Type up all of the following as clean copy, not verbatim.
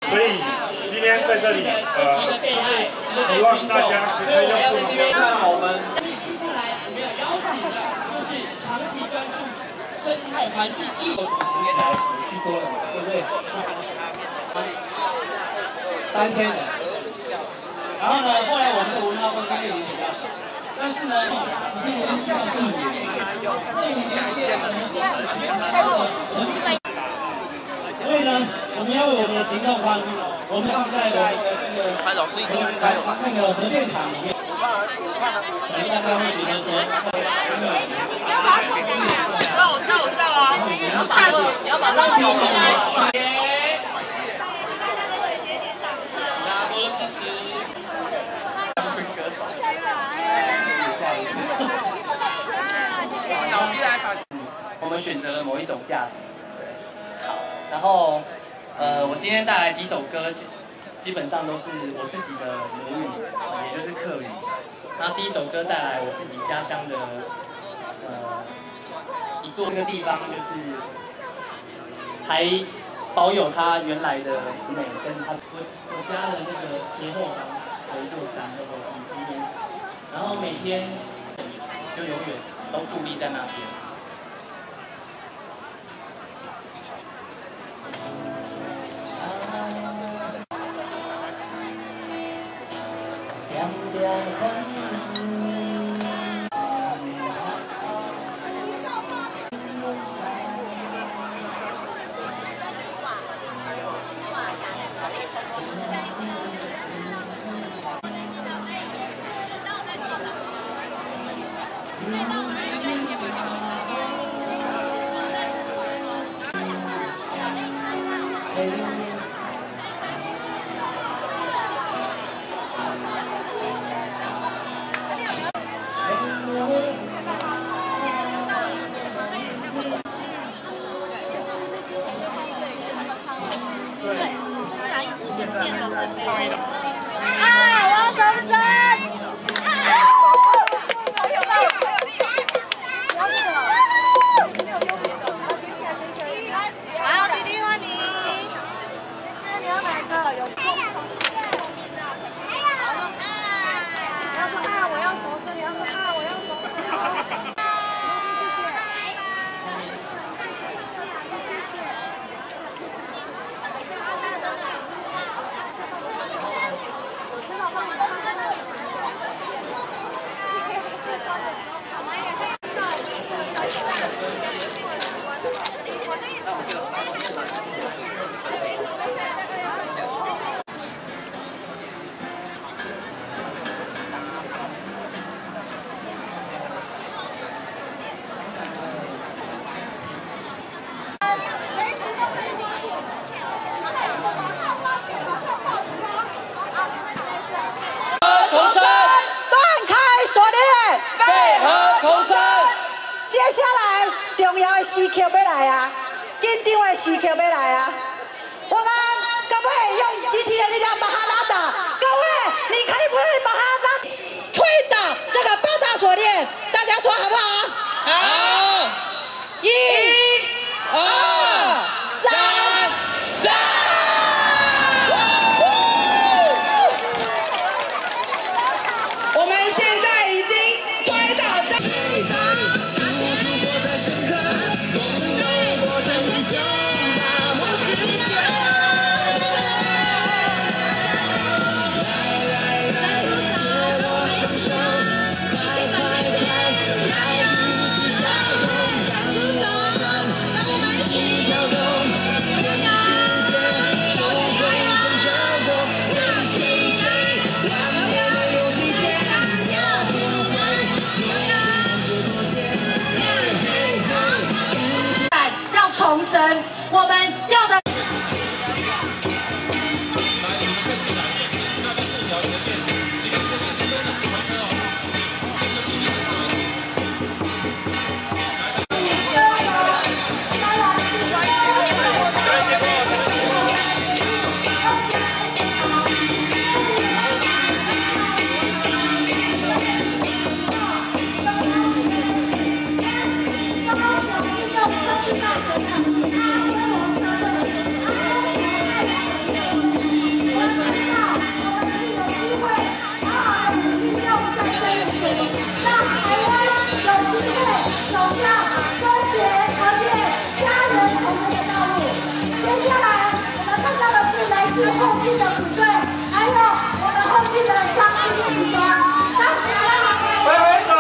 所以今天在这里，希望大家可以用不同的。 那我们接下来我们有邀请的就是长期专注生态环境艺术 10年来去多了嘛，对不对？3000人。然后呢，后来我们的文化分开也比较少，但是呢，已经连续到这5年，这5年间我们真的全台的人气。所以呢，我们要为我们的行动方式，我们放在我们的这个那个核电厂里面。大家会觉得说， 你要把它冲下来， 让我上啊！你要把它冲下来。 我们选择了某一种价值。好，然后我今天带来几首歌，基本上都是我自己的母语，也就是客语。那第一首歌带来我自己家乡的一座这个地方，就是还保有它原来的美，跟它我家的那个斜后方有一座山叫做雨之烟，然后每天就永远都伫立在那边。 接下来重要的时刻要来啊，紧张的时刻要来啊！我们可不可以用集体的力量把它拉倒？各位，你可以不可以把它拉？推倒这个八大锁链，大家说好不好？好！1、2、3。我们现在已经推倒这。重生，我们要的。 下来我们看到的是来自后进的组队，还有我们后进的伤兵组团，大家挥挥手。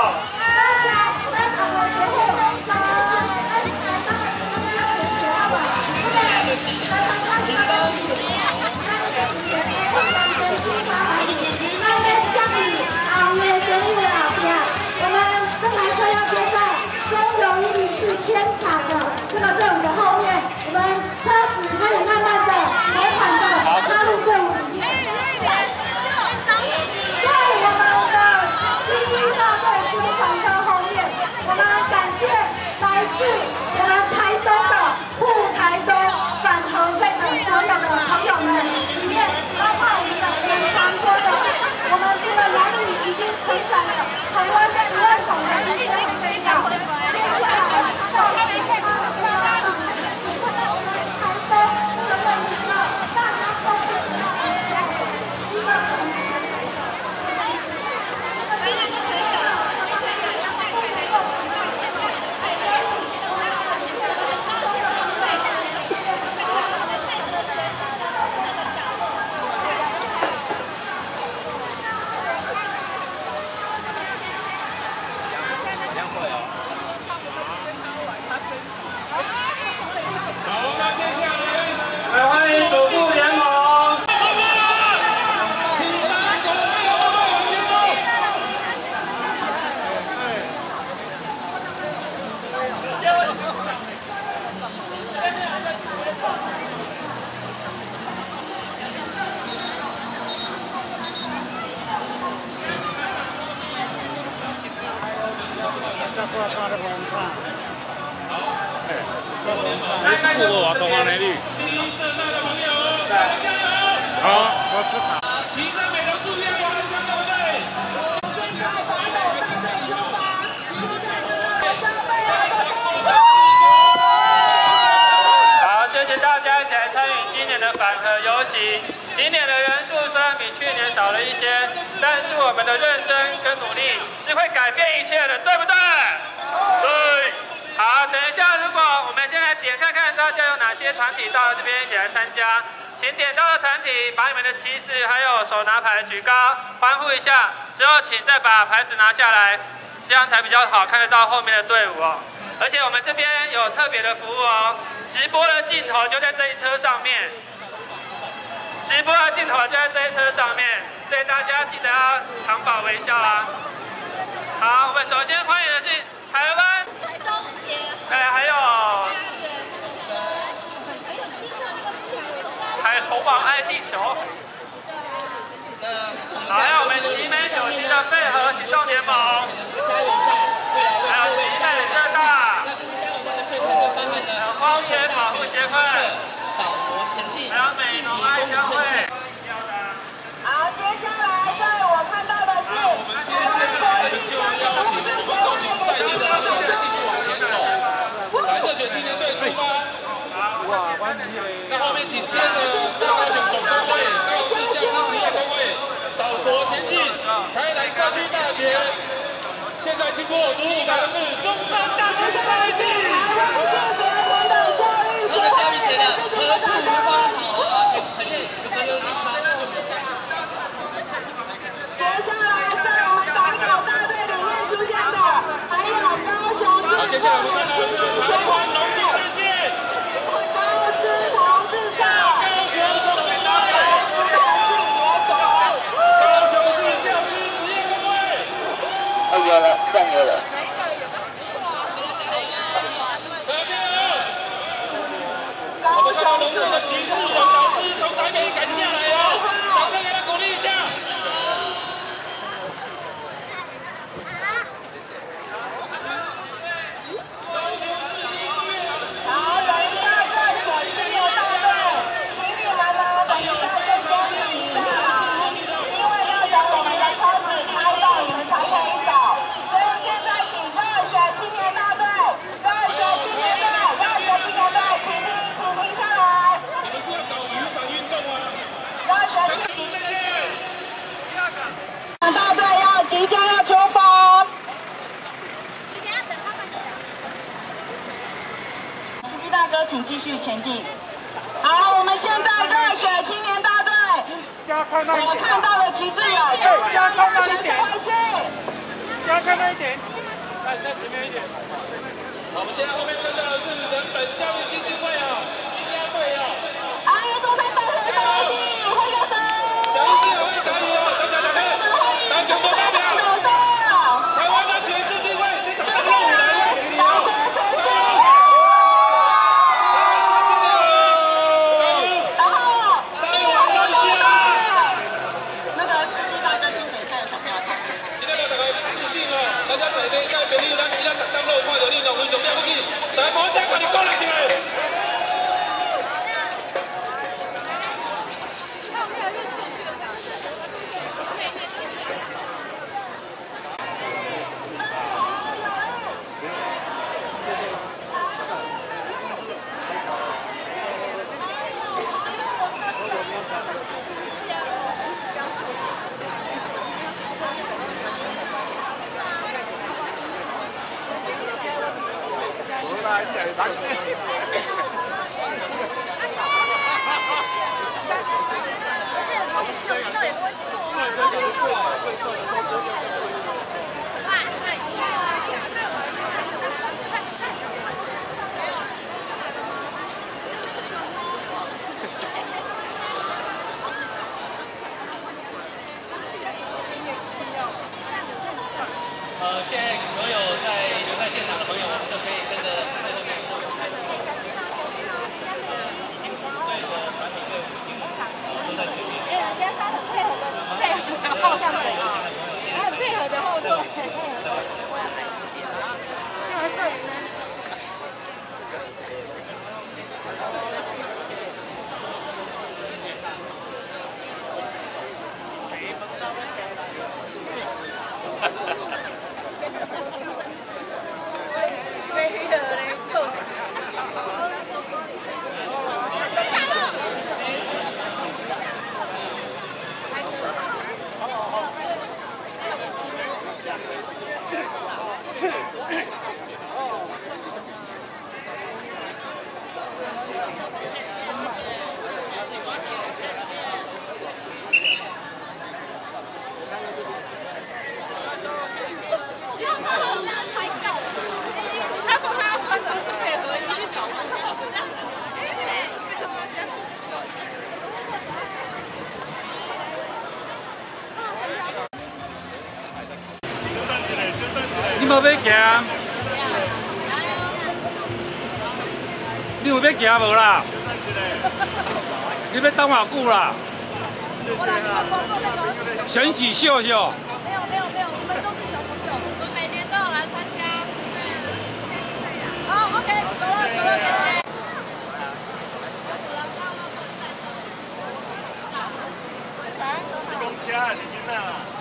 我们这台车要接在中友104牵场的这个队伍的后面，我们车子开始慢慢的、缓缓的插入队伍里面。在我们的第一大队宣传车后面，我们感谢来自我们台东的赴台东返程队的所有的朋友们，里面包括我们的演唱说的，我们这个男女已经承载了台湾12种的一些美好。接下来，到台东成为一个大家都知道的一个。 来欢迎主妇联盟。 请大家为后队往前走。 来，这个我东方美女。 好，我知道。 旗山美容处要有人参加队。 好，谢谢大家一起来参与今年的反核游行。今年的人数虽然比去年少了一些，但是我们的认真跟努力是会改变一切的，对不对？对。好，等一下，如果我们先来点看看大家有哪些团体到了这边一起来参加。 请点到的团体把你们的旗子还有手拿牌举高，欢呼一下。之后请再把牌子拿下来，这样才比较好看得到后面的队伍哦。而且我们这边有特别的服务哦，直播的镜头就在这一车上面，直播的镜头就在这一车上面，所以大家记得要常保微笑啊。好，我们首先欢迎的是台湾，还有。 还有红网爱地球，还有我们集美9期的配合行动联盟，还有集美社大，还有光学保护协会，还有美农爱教会。 好，接下来在我看到的是， 我们接下来就邀请我们高雄在地的朋友继续往前走，来热血青年队出发。 那后面紧接着大高雄总工会、高雄市教师职业工会、岛国前进、台南社区大学，现在经过主舞台的是中山大学赛季。 他的标语写的“何处无芳草”啊，呈现很有地方。 接下来在我们党友大队里面出现的，还有高雄市。 好，接下来我们看到的是台湾农技战线。 有了，这样有了。 我们看到农场的骑士有老师从台北赶下来哦，掌声给他鼓励一下。 好，等一下在手机有大队，请你们呢等一下再休息一下啊，因为要等我们的车子开到你们才可以走。 所以现在请热血青年大队，热血青年队，热血青年队，请停下来。 你们是要搞雨伞运动吗？ 热血青组再见。 大队即将要出发。司机大哥，请继续前进。 好，我们现在热血青年大队，我看到了旗帜有， 加看那一点， 加看那一点，再前面一点。 我们现在后面看到的是人本教育基金会啊，一家队啊。 阿爷中山大学生一起挥个手。 小一记得会打你哦，大家来看，打球多代表。台湾人权基金会这场大任务来了，请你哦。 大家在咧，在朋友咱今仔10点钟看到你，就非常了不起，大家马上把你鼓励起来。 现在所有留在现场的朋友，我们都可以跟着在后面过。对的，团体队伍已经都在前面。 因为人家他很配合的后向队，他很配合的后队。 他说他要穿着配合衣去扫墓。 你无要行？你有要行无啦？你要等偌久啦？选举秀秀。 没有，我们都是小朋友，我们每年都有来参加。好 ，OK， 走了。 你讲车还是囡仔啦？